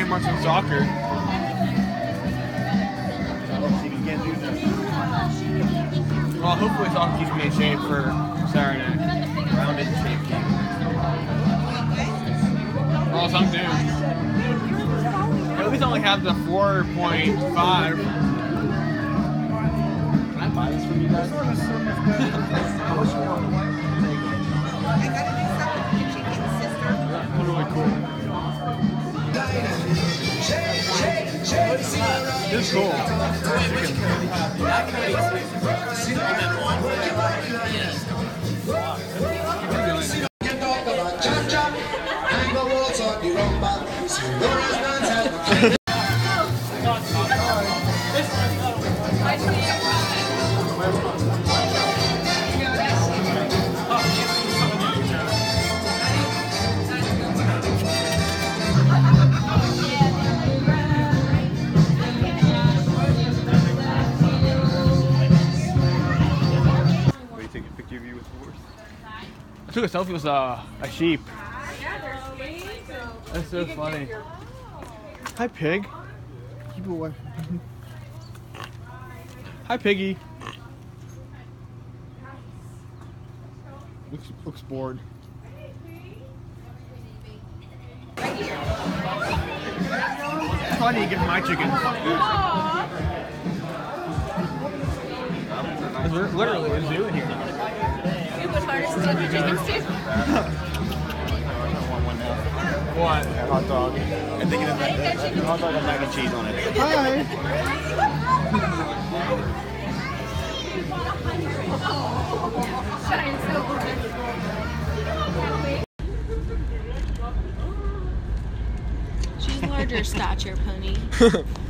much in soccer. Well, hopefully soccer keeps me in shape for Saturday. Rounded shape game. Well, some do. At least I only have the 4.5. Can I buy this from you guys? How much you want? I gotta do something with the chicken, sister. That's really cool. This is cool. I took a selfie with a sheep. That's so funny. Hi, pig. Keep it away. Hi, piggy. Looks bored. Funny, get my chicken. There's literally a zoo in here. Chickens too. What? Hot dog. I think it is that hot dog with mac and cheese on it. Hi. She's larger stature, pony.